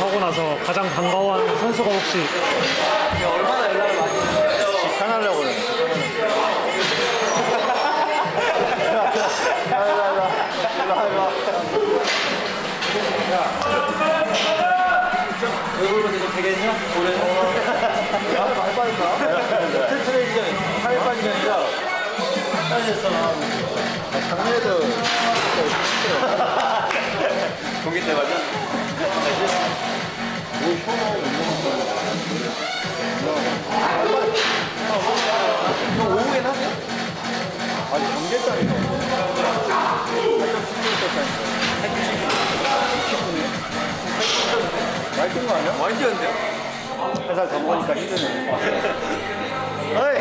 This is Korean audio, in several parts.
하고 나서 가장 반가워하는 선수가 혹시? 얼마나 연락을 많이 했어요? 직관하려고 그래. 얼굴보다 이거 되겠냐? 올해? 많이 빠졌다. 트레이닝 전에 살이 빠진 게 아니라 빠졌잖아. 작년에도 동기 때 맞아? 뭐 혀가 형 오후엔 하세요? 아니 경계장이네. 많이 뛴거 아니야? 많이 뛰었는데요? 한 살 더 먹으니까 힘드네. 어이!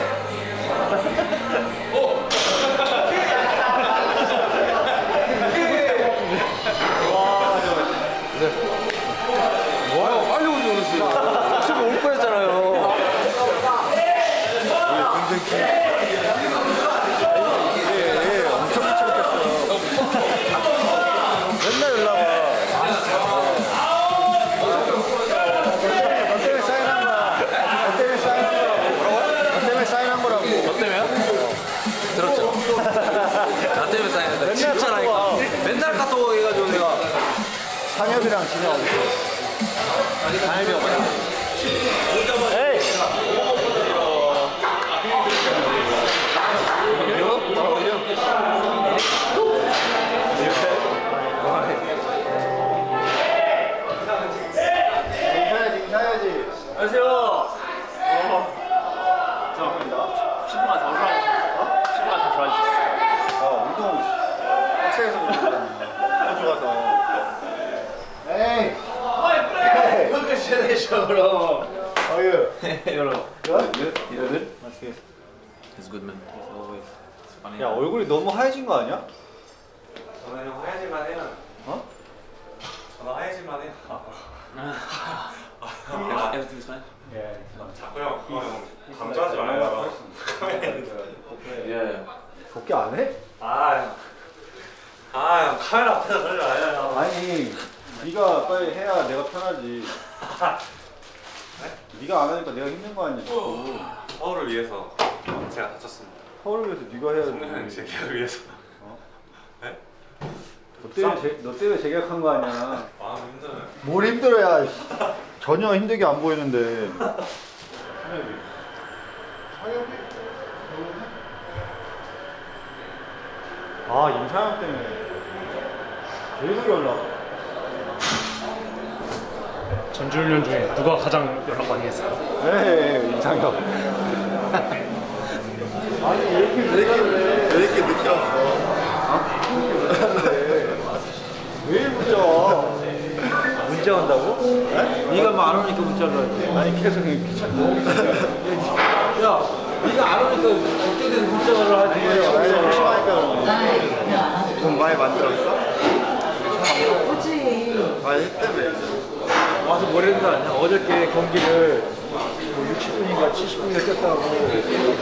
뭐야? 빨리 오지 그랬어요. 지금 올 뻔했잖아요. 우리 군생키. 예, 엄청 미치겠어. 맨날 연락 와. 너 때문에 사인한 거야. 너 때문에 사인한 거라고. 뭐라고? 너 때문에 사인한 거라고. 너 때문에요? 들었죠? 나 때문에 사인했다. 진짜라니까. 맨날 카톡 해가지고 내가 상엽이랑 진영 어디 있어? 다행이야. 에이! 사야지. 안녕하세요. 피부가 더 좋아지셨어요. 피부가 더 좋아지셨어요. 운동 학생에서 호주 가서. 에이! 그럼. 어유. 여러. Good? Good? That's It's good man. It's always funny. 야 얼굴이 너무 하얘진 거 아니야? 저는 형 하얘질만 해요. 어? 저는 하얘질만 해요. Everything's fine. 예. 자꾸 형 강조하지 마요. Yeah. 복귀 안 해? 형 카메라 앞에서 그러지 마요. 아니 네가 빨리 해야 내가 편하지. 네가 안 하니까 내가 힘든 거 아니야? 서울을 위해서 제가 다쳤습니다. 서울을 위해서 네가 해야지. 성현 제 계획을 위해서. 네? 너 때문에 재계약한 거 아니야? 마음 힘들어요. 뭘 힘들어야 전혀 힘들게 안 보이는데. 아 임상혁 때문에 계속 연락. 전지훈련 중에 누가 가장 연락 많이 했어요? 에이 임상혁. 아니 왜 이렇게 늦게 왔어? 왜 문자 와? 문자 온다고? 네? 네가 뭐 안 오니까 문자를 하지. 아니 계속 귀찮고. 야, 네가 안 오니까 걱정돼서 문자를 하지. 나이 심하니까 돈 많이 만들었어? 아니 때문에. 와서 뭐랬는 거 아니야? 어저께 경기를 뭐 60분인가 70분인가 뛰었다고 오늘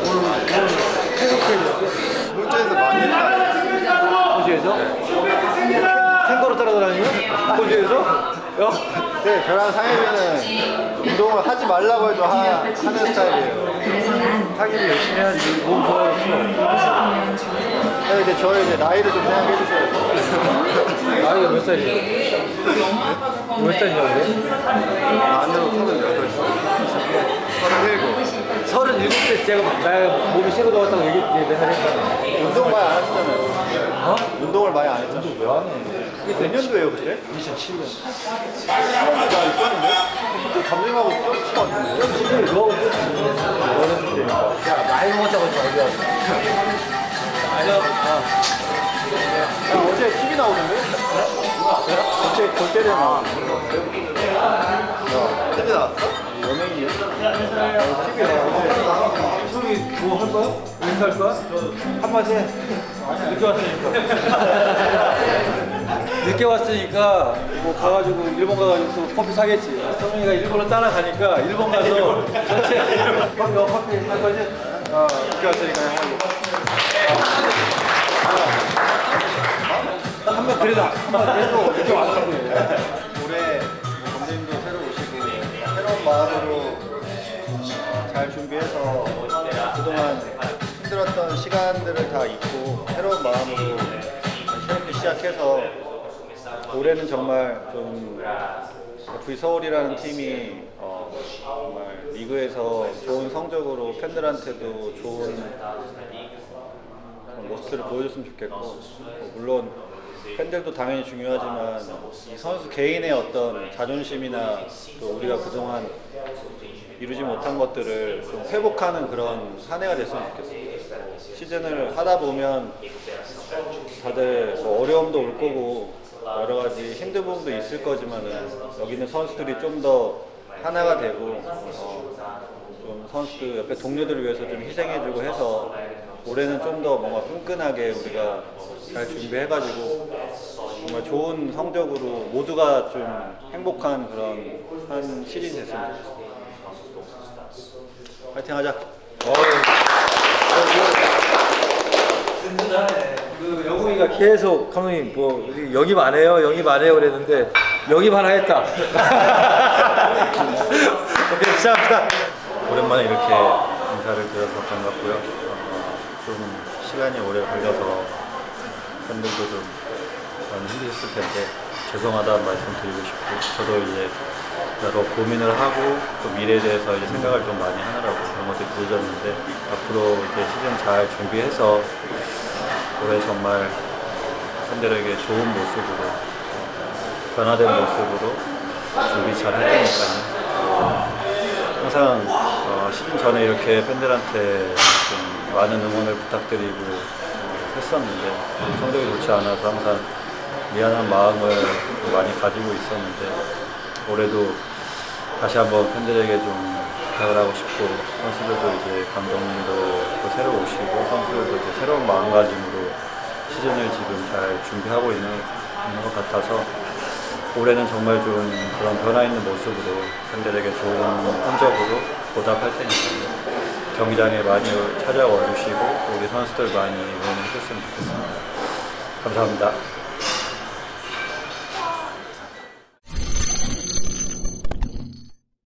해석해줬어. 호주에서 많이 했다. 호주에서? 탱거로 따라다니는 호주에서? 야, 네, 저랑 상엽이는 운동을 하지 말라고 해도 하는 스타일이에요. 타기를 열심히 해야지. 몸 좋아졌어. 네, 이제 저의 이제 나이를 좀 생각해 주세요. 나이가 몇 살이야? 몇 살이냐고 그래? 만으로 36. 37. 37때 제가 몸이 새로 나왔다고 얘기했지. 내가 했잖아. 운동 많이 안 하셨잖아요. 어? 운동을 많이 안 했잖아요. 왜 하는 이게 몇 년도예요, 그때? 2007년. 나 있었는데? 그때 감정하고 뛰었을 것 같은데. 지금 너 어렸을 때. 야, 많이 먹었다고 하지 말고. 아니야. 야, 어제 TV 나오던데? 어제 골 때리는 거. TV 나왔어? 연예인이에요? TV 나왔는데. 형이 뭐 할 거야? 인사할 거야? 한마디 해. 늦게 왔으니까. 늦게 왔으니까 뭐 가가지고 일본 가가지고 또 커피 사겠지. 성민이가 일본을 따라가니까 일본 가서 전체 커피 할 거지? 늦게 왔으니까 하고. 한번 그래도 한번 계속 늦게 왔다고 해. 올해 뭐 감독님도 새로 준비해서 그동안 힘들었던 시간들을 다 잊고 새로운 마음으로 새롭게 시작해서 올해는 정말 좀 V서울이라는 팀이 정말 리그에서 좋은 성적으로 팬들한테도 좋은 모습을 보여줬으면 좋겠고, 물론 팬들도 당연히 중요하지만 이 선수 개인의 어떤 자존심이나 또 우리가 그동안 이루지 못한 것들을 좀 회복하는 그런 한 해가 됐으면 좋겠어요. 시즌을 하다 보면 다들 뭐 어려움도 올 거고 여러 가지 힘든 부분도 있을 거지만은 여기는 선수들이 좀 더 하나가 되고 좀 선수들 옆에 동료들을 위해서 좀 희생해주고 해서 올해는 좀 더 뭔가 끈끈하게 우리가 잘 준비해가지고 정말 좋은 성적으로 모두가 좀 행복한 그런 한 시즌이 됐으면 좋겠습니다. 파이팅 하자. 든든하네. 그 영웅이가 계속 감독님 뭐 영입 안 해요, 영입 안 해요 그랬는데 영입 하나 했다. 오케이, 시작합시다. 오랜만에 이렇게 인사를 드려서 반갑고요. 좀 시간이 오래 걸려서 팬들도 좀 많이 힘드셨을 텐데 죄송하다는 말씀 드리고 싶고, 저도 이제 여러 고민을 하고 또 미래에 대해서 이제 생각을 좀 많이 하느라고 그런 것들이 늦어졌는데, 앞으로 이제 시즌 잘 준비해서 올해 정말 팬들에게 좋은 모습으로 변화된 모습으로 준비 잘 할 테니까요. 항상 시즌 전에 이렇게 팬들한테 좀 많은 응원을 부탁드리고 했었는데 성적이 좋지 않아서 항상 미안한 마음을 많이 가지고 있었는데, 올해도 다시 한번 팬들에게 좀 부탁을 하고 싶고, 선수들도 이제 감독님도 또 새로 오시고 선수들도 이제 새로운 마음가짐으로 시즌을 지금 잘 준비하고 있는 것 같아서 올해는 정말 좀 그런 변화 있는 모습으로 팬들에게 좋은 성적으로 보답할 테니까요. 경기장에 많이 찾아와 주시고 우리 선수들 많이 응원해 주셨으면 좋겠습니다. 감사합니다.